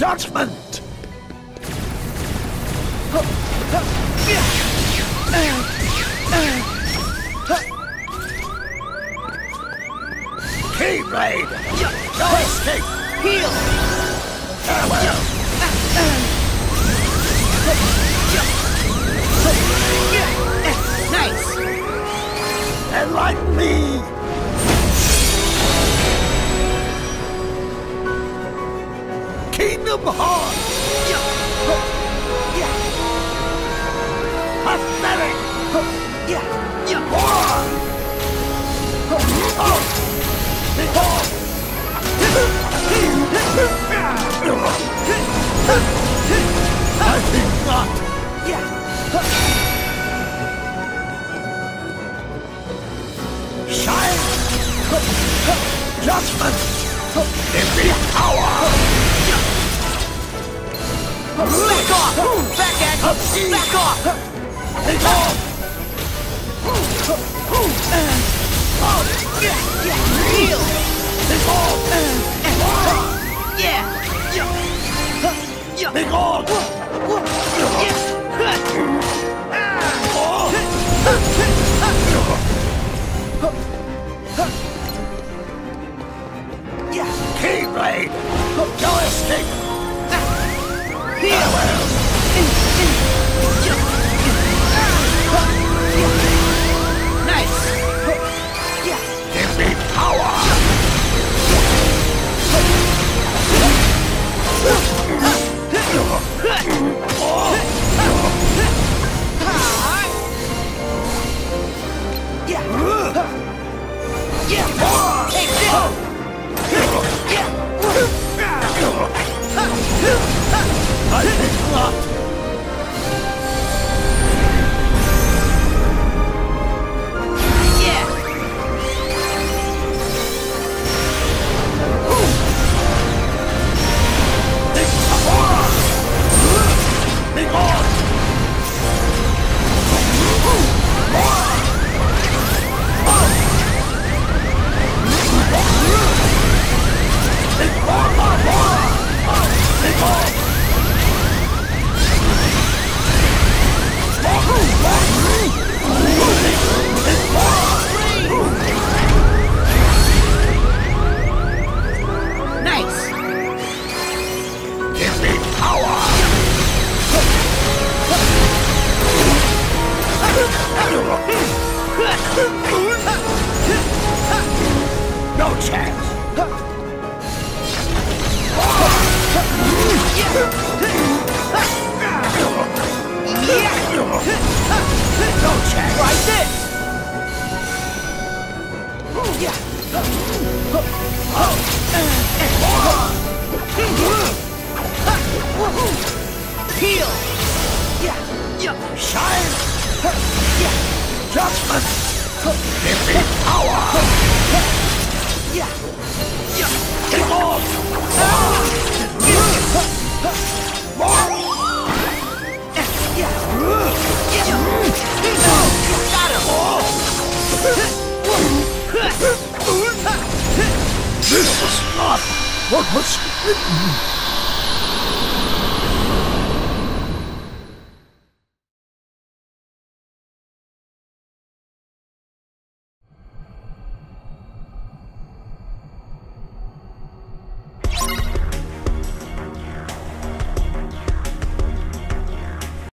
Judgment! Keyblade! No escape! Heal! Farewell! Nice! Enlighten me! Kingdom Hearts! Pathetic! I think not! Shine! Judgment! Give me power! Back off! Back at you! Back off! Take off! Heal! Take off! Yeah! Take off! Keyblade! No escape! Farewell! Nice! Give me power! Take this! I think not! Yeah! Be gone! Nice! Give me power! No chance! No chance! Try this! Heal! Shine! Judgment! Give me power! Take off! This was not what was written.